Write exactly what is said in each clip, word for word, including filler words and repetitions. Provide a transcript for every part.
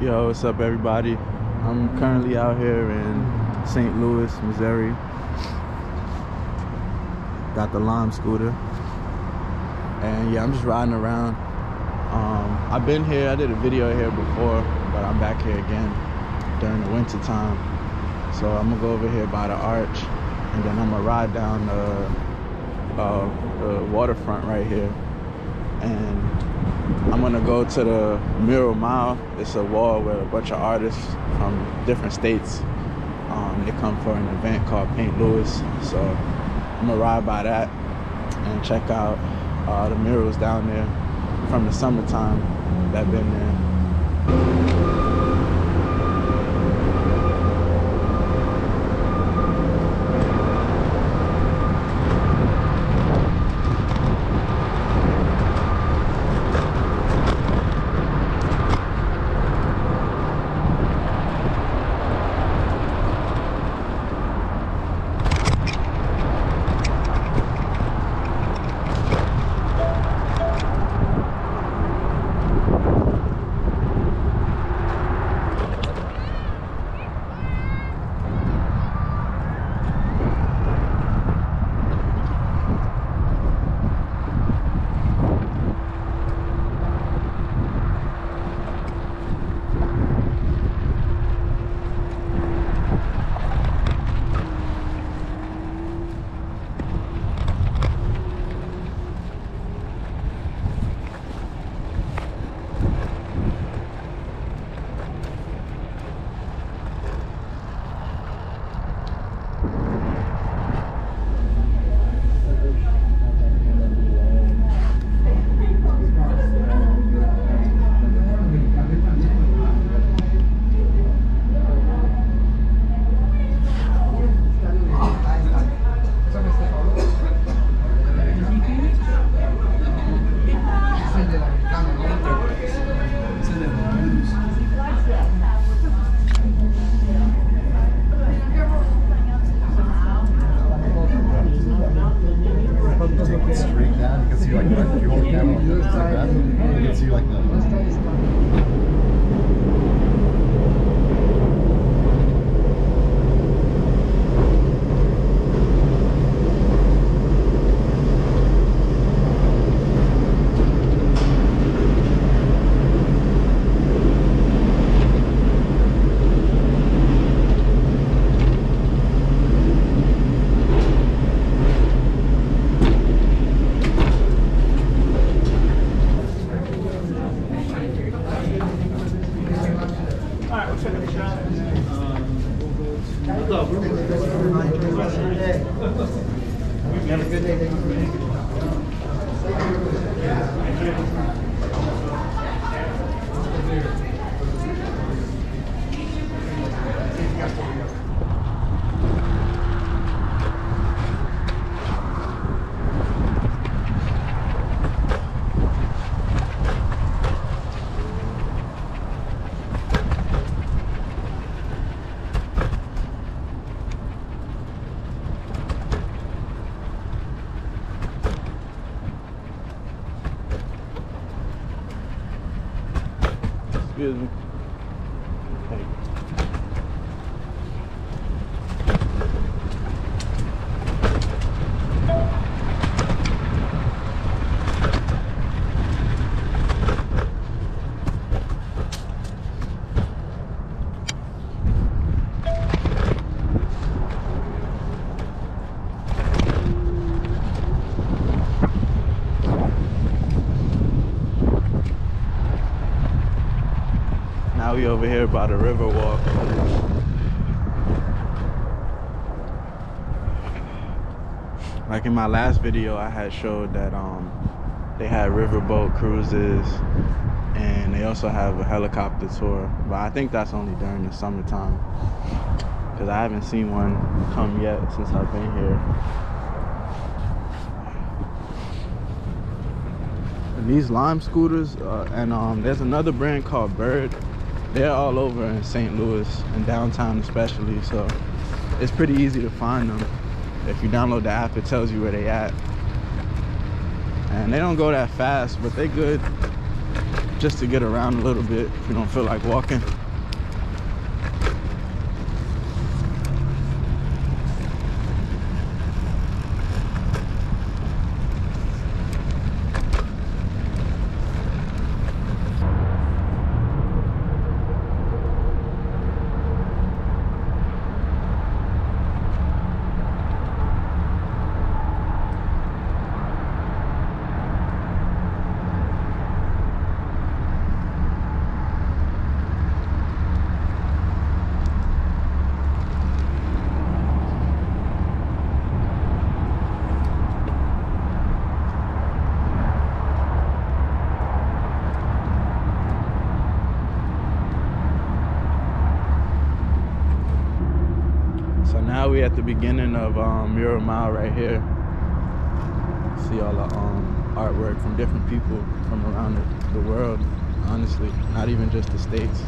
Yo, what's up everybody? I'm currently out here in Saint Louis, Missouri. Got the Lime scooter. And yeah, I'm just riding around. Um, I've been here, I did a video here before, but I'm back here again during the winter time. So I'm gonna go over here by the arch and then I'm gonna ride down the, uh, the waterfront right here. And I'm gonna go to the Mural Mile. It's a wall where a bunch of artists from different states, um, they come for an event called Saint Louis. So I'm gonna ride by that and check out uh, the murals down there from the summertime that been there. Straight down, you can see like if you hold the camera like this, like that, you can see like the have a good day. Excuse me. Hey. Now we over here by the river walk. Like in my last video, I had showed that um they had riverboat cruises and they also have a helicopter tour, but I think that's only during the summertime because I haven't seen one come yet since I've been here. And these Lime scooters, uh, and um, there's another brand called Bird. They're all over in Saint Louis and downtown especially, so it's pretty easy to find them. If you download the app, it tells you where they at. And they don't go that fast, but they good. just to get around a little bit if you don't feel like walking. Now we at the beginning of um, Mural Mile right here. See all the um, artwork from different people from around the, the world, honestly, not even just the States.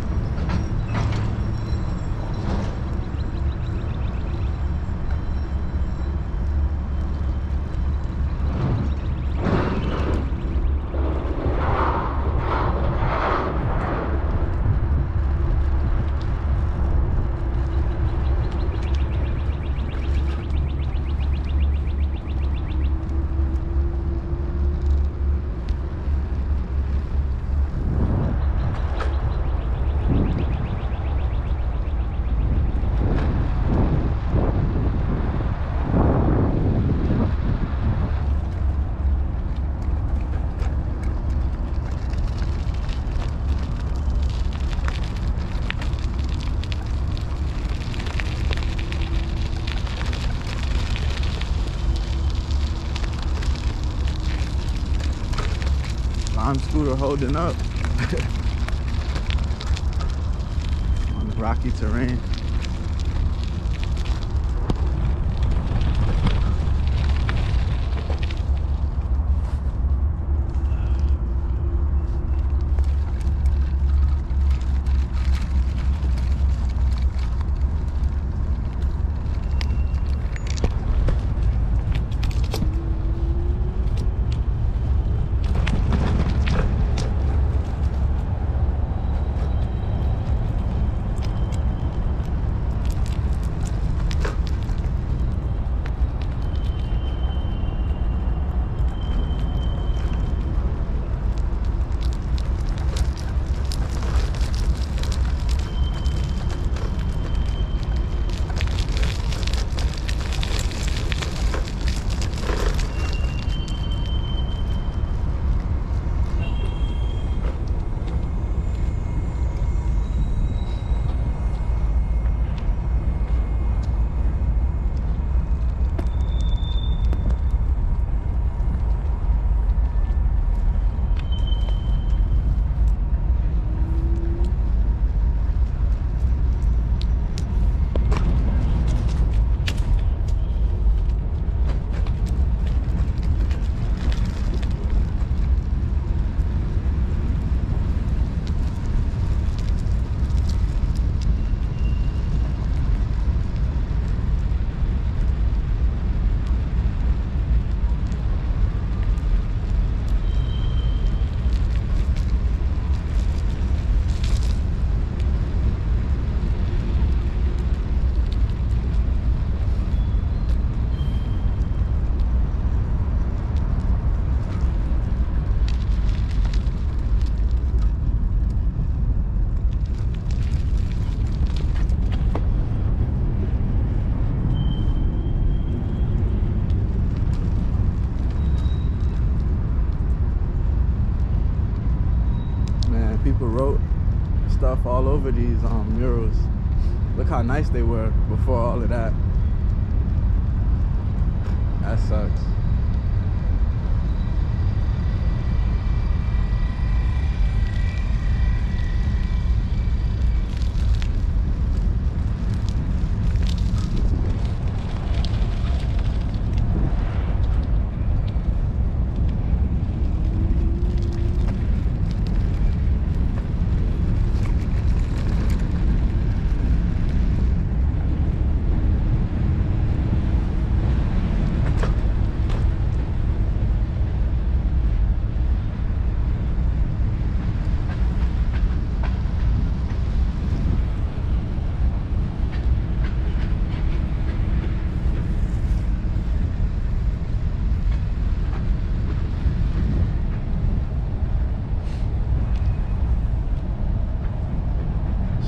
Lime scooter holding up on the rocky terrain. People wrote stuff all over these um, murals. Look how nice they were before all of that. That sucks.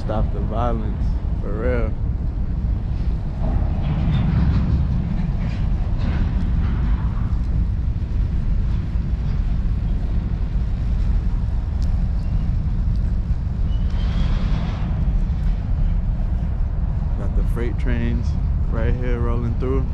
stop the violence, for real. Got the freight trains right here rolling through.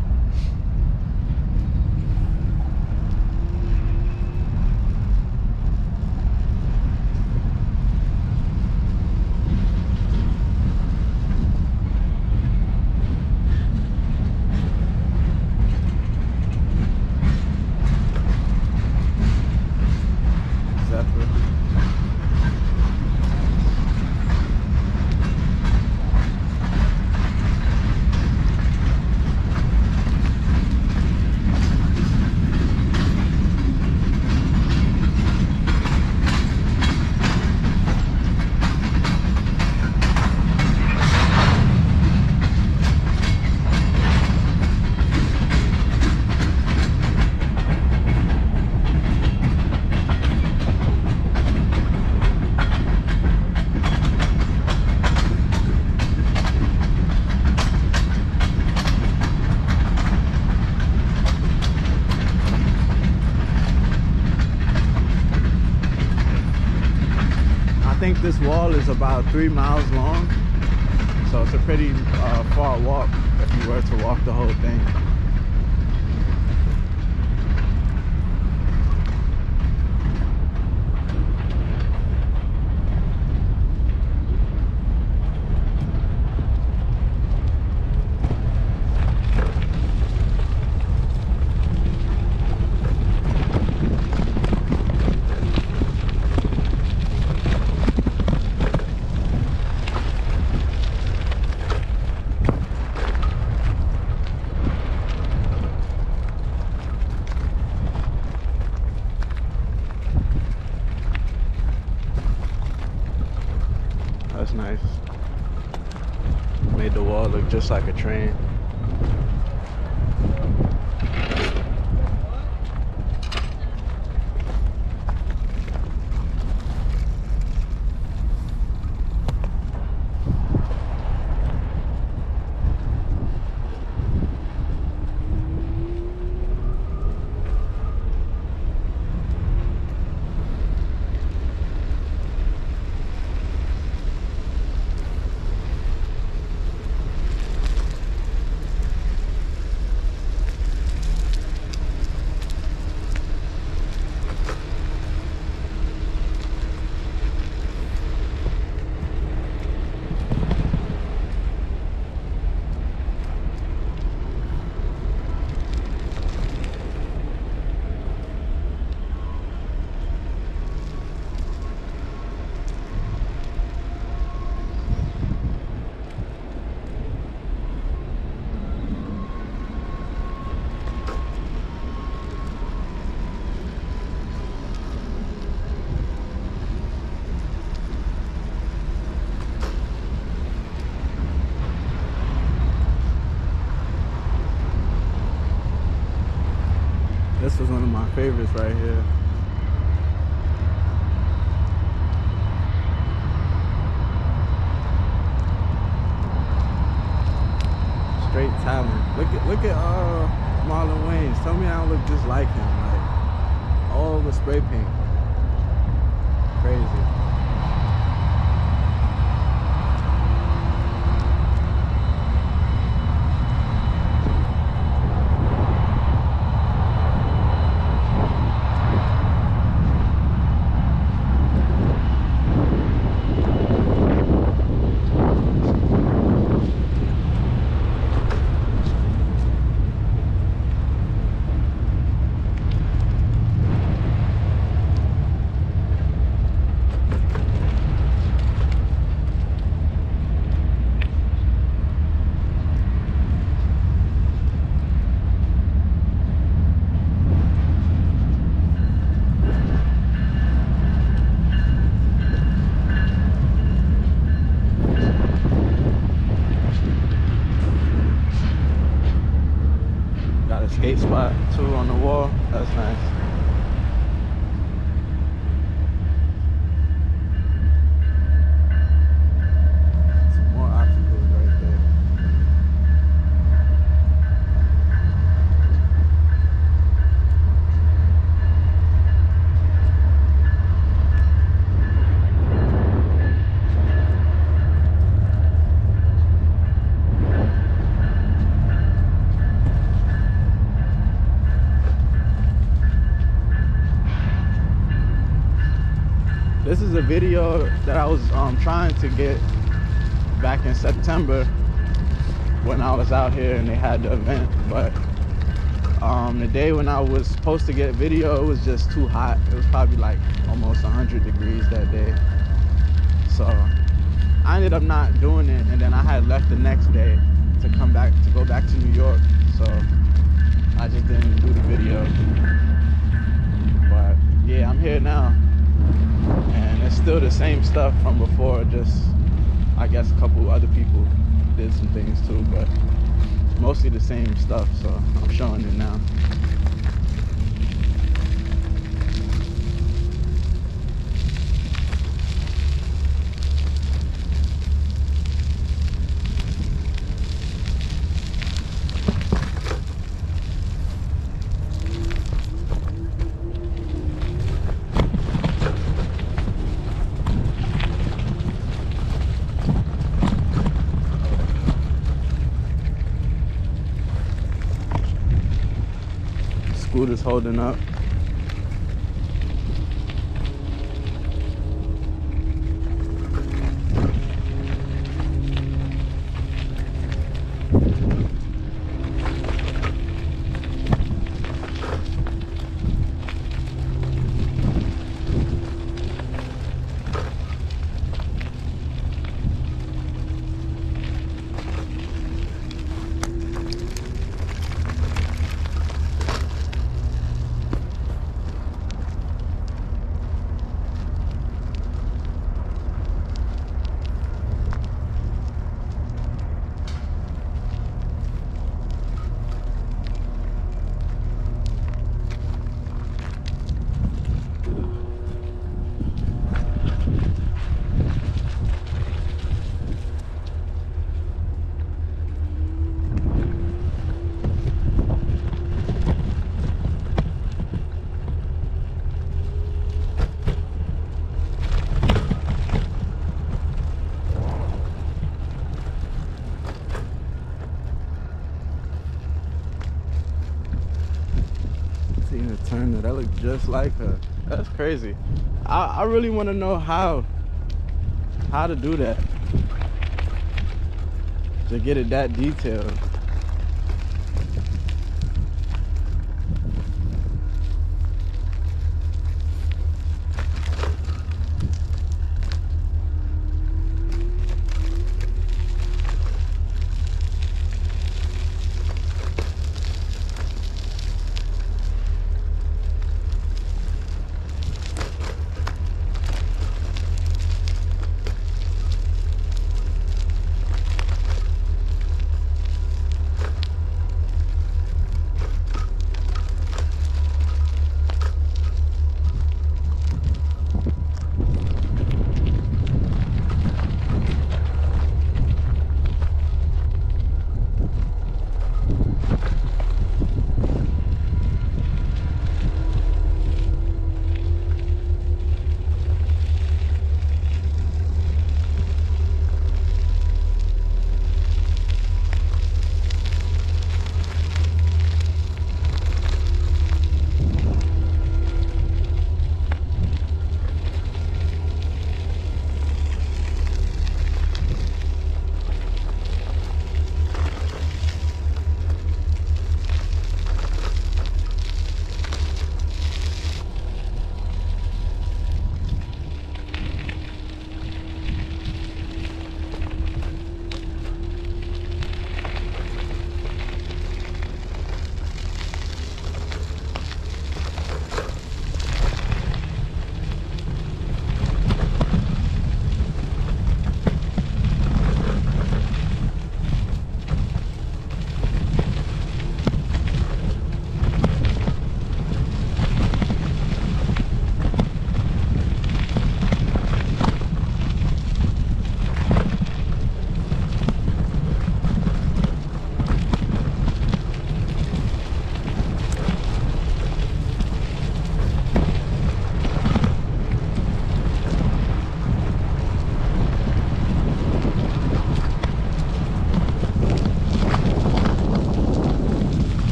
I think this wall is about three miles long, so it's a pretty uh, far walk if you were to walk the whole thing. That's nice. Made the wall look just like a train. This was one of my favorites right here. Straight talent. Look at look at uh Marlon Wayans. Tell me I don't look just like him. Like all the spray paint. Crazy. Skate spot too on the wall. That's nice. the video that I was um, trying to get back in September when I was out here and they had the event, but um, the day when I was supposed to get video, it was just too hot. It was probably like almost one hundred degrees that day. So I ended up not doing it, and then I had left the next day to come back, to go back to New York. So I just didn't do the video. But yeah, I'm here now. And it's still the same stuff from before, just I guess a couple other people did some things too, but mostly the same stuff, so I'm showing it now. Scooter's holding up. Tina Turner, that looked just like her. That's crazy. I, I really want to know how how to do that, to get it that detailed.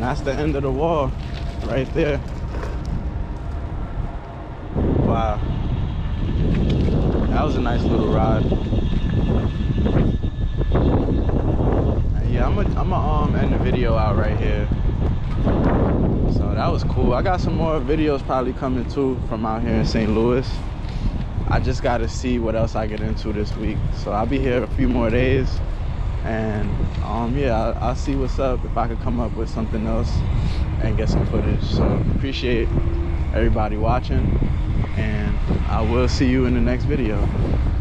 that's the end of the wall right there. Wow. That was a nice little ride. And yeah, I'm gonna I'm um, end the video out right here. So that was cool. I got some more videos probably coming too from out here in Saint Louis. I just got to see what else I get into this week. So I'll be here a few more days. And um, yeah, I'll, I'll see what's up, if I could come up with something else and get some footage. So appreciate everybody watching. And I will see you in the next video.